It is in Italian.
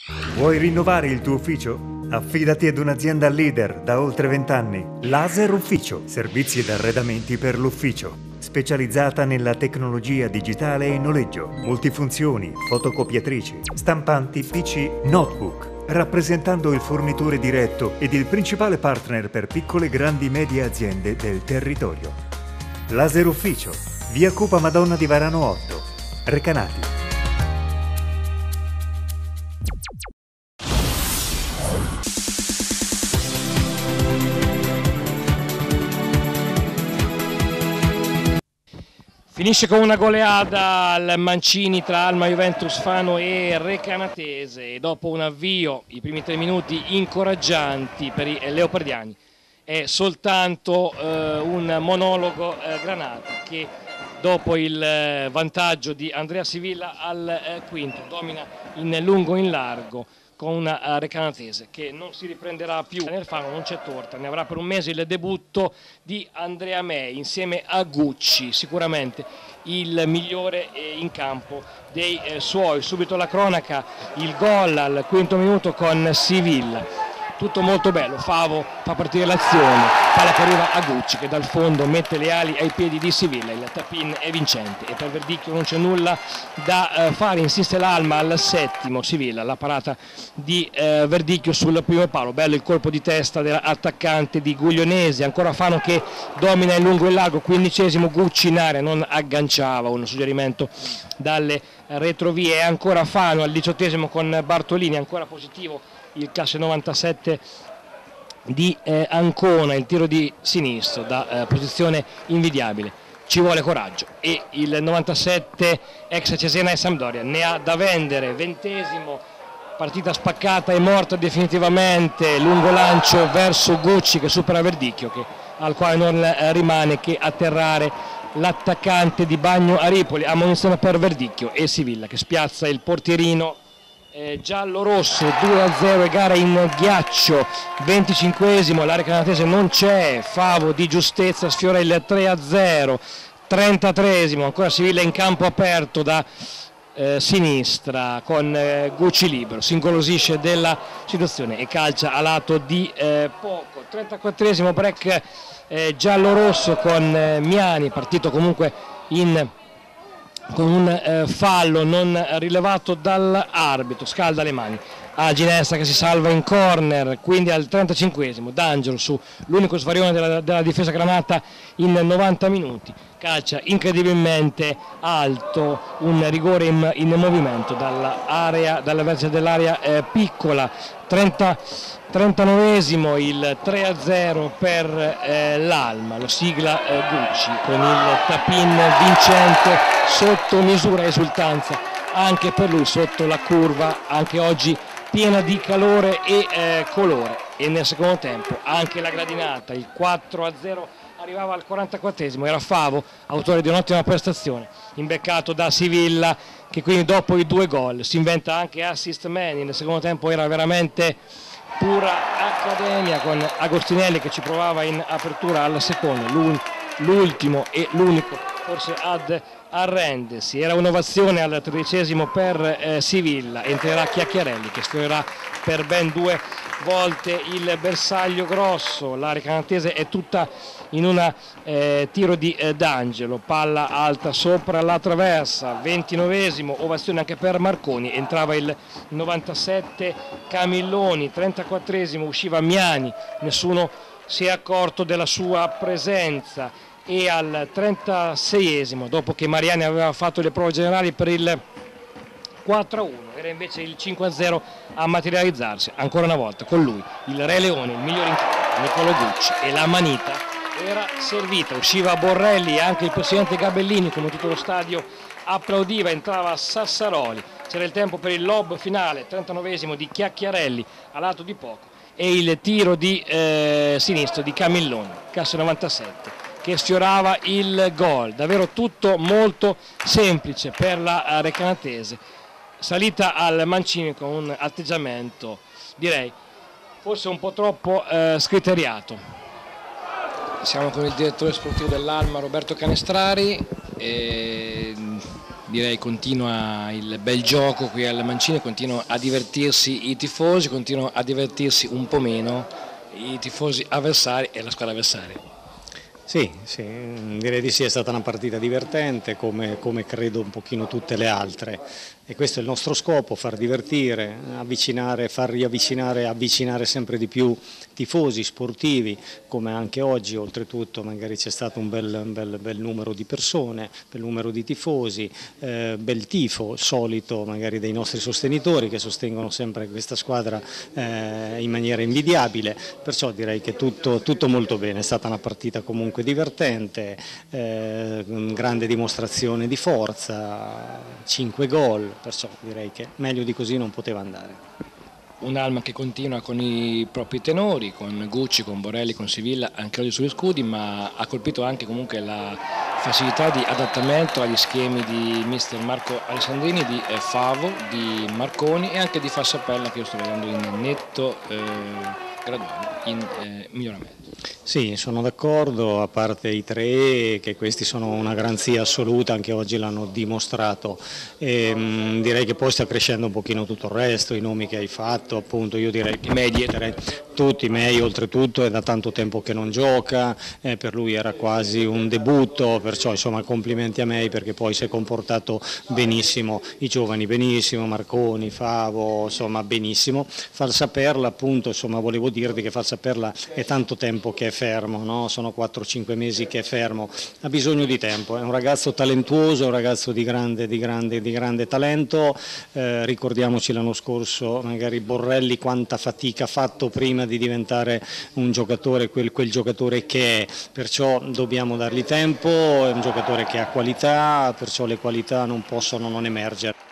Vuoi rinnovare il tuo ufficio? Affidati ad un'azienda leader da oltre 20 anni. Laser Ufficio, servizi ed arredamenti per l'ufficio. Specializzata nella tecnologia digitale e noleggio, multifunzioni, fotocopiatrici, stampanti PC, notebook, rappresentando il fornitore diretto ed il principale partner per piccole, grandi e medie aziende del territorio. Laser Ufficio, via Copa Madonna di Varano 8, Recanati. Finisce con una goleada al Mancini tra Alma, Juventus Fano e Recanatese e dopo un avvio, i primi 3 minuti incoraggianti per i leopardiani, è soltanto un monologo Granata che dopo il vantaggio di Andrea Sivilla al quinto domina in lungo e in largo con una Recanatese che non si riprenderà più. Nel Fano non c'è torta, ne avrà per un mese il debutto di Andrea Mei insieme a Gucci, sicuramente il migliore in campo dei suoi. Subito la cronaca, il gol al quinto minuto con Sivilla. Tutto molto bello, Favo fa partire l'azione, palla che arriva a Gucci che dal fondo mette le ali ai piedi di Sivilla, il tap-in è vincente e per Verdicchio non c'è nulla da fare, insiste l'Alma al settimo, Sivilla, la parata di Verdicchio sul primo palo, bello il colpo di testa dell'attaccante di Guglionesi, ancora Fano che domina in lungo e largo, 15esimo Gucci in area, non agganciava, un suggerimento dalle retrovie, e ancora Fano al 18esimo con Bartolini, ancora positivo il classe 97 di Ancona, il tiro di sinistro da posizione invidiabile, ci vuole coraggio e il 97 ex Cesena e Sampdoria ne ha da vendere, 20esimo, partita spaccata e morta definitivamente, lungo lancio verso Gucci che supera Verdicchio al quale non rimane che atterrare l'attaccante di Bagno a Ripoli, ammonizione per Verdicchio e Sivilla che spiazza il portierino giallo-rosso. 2-0 e gara in ghiaccio, 25esimo, l'area canatese non c'è, Favo di giustezza sfiora il 3-0, 33esimo, ancora Sivilla in campo aperto da sinistra con Gucci libero, si ingolosisce della situazione e calcia a lato di poco. 34esimo break giallo-rosso con Miani, partito comunque con un fallo non rilevato dall'arbitro, scalda le mani a Ginestra che si salva in corner, quindi al 35esimo D'Angelo su l'unico svarione della difesa granata in 90 minuti, calcia incredibilmente alto, un rigore in movimento dalla vertice dell'area piccola. 39esimo il 3-0 per l'Alma, lo sigla Gucci con il tap-in vincente sotto misura, esultanza anche per lui sotto la curva, anche oggi piena di calore e colore, e nel secondo tempo anche la gradinata, il 4-0 arrivava al 44esimo, era Favo, autore di un'ottima prestazione, imbeccato da Sivilla che quindi dopo i 2 gol si inventa anche assist man, nel secondo tempo era veramente pura accademia con Agostinelli che ci provava in apertura al secondo, l'ultimo e l'unico forse ad arrendersi. Era un'ovazione al 13esimo per Sivilla, entrerà Chiacchiarelli che sfiorerà per ben 2 volte il bersaglio grosso, l'area canatese è tutta in un tiro di D'Angelo, palla alta sopra la traversa, 29esimo, ovazione anche per Marconi, entrava il 97 Camilloni, 34esimo usciva Miani, nessuno si è accorto della sua presenza, e al 36esimo, dopo che Mariani aveva fatto le prove generali per il 4-1, era invece il 5-0 a materializzarsi ancora una volta con lui, il Re Leone, il migliore in campo, Niccolò Gucci, e la manita era servita, usciva Borrelli e anche il presidente Gabellini, come tutto lo stadio applaudiva, entrava Sassaroli, c'era il tempo per il lob finale, 39esimo di Chiacchiarelli a lato di poco e il tiro di sinistro di Camilloni, classe 97, che sfiorava il gol. Davvero tutto molto semplice per la Recanatese, salita al Mancini con un atteggiamento direi forse un po' troppo scriteriato. Siamo con il direttore sportivo dell'Alma Roberto Canestrari e Direi continua il bel gioco qui al Mancini, continuano a divertirsi i tifosi, continuano a divertirsi un po' meno i tifosi avversari e la squadra avversaria. Sì, direi di sì, è stata una partita divertente come credo un pochino tutte le altre e questo è il nostro scopo, far divertire, avvicinare, far riavvicinare, avvicinare sempre di più tifosi, sportivi, come anche oggi oltretutto magari c'è stato un bel numero di persone, bel numero di tifosi, bel tifo solito magari dei nostri sostenitori che sostengono sempre questa squadra in maniera invidiabile, perciò direi che tutto molto bene, è stata una partita comunque divertente, grande dimostrazione di forza, 5 gol, perciò direi che meglio di così non poteva andare. Un'Alma che continua con i propri tenori, con Gucci, con Borelli, con Sivilla, anche oggi sugli scudi, ma ha colpito anche comunque la facilità di adattamento agli schemi di mister Marco Alessandrini, di Favo, di Marconi e anche di Fassapella, che io sto vedendo in netto graduale, in miglioramento. Sì, sono d'accordo, a parte i tre, che questi sono una garanzia assoluta, anche oggi l'hanno dimostrato. Direi che poi sta crescendo un pochino tutto il resto, i nomi che hai fatto, appunto io direi che tutti Mei oltretutto è da tanto tempo che non gioca, per lui era quasi un debutto, perciò insomma complimenti a Mei perché poi si è comportato benissimo, i giovani benissimo, Marconi, Favo, insomma benissimo. Falsaperla appunto, insomma volevo dirvi che Falsaperla è tanto tempo che è fermo, no? Sono 4-5 mesi che è fermo, ha bisogno di tempo, è un ragazzo talentuoso, un ragazzo di grande talento, ricordiamoci l'anno scorso magari Borrelli quanta fatica ha fatto prima di diventare un giocatore, quel giocatore che è, perciò dobbiamo dargli tempo, è un giocatore che ha qualità, perciò le qualità non possono non emergere.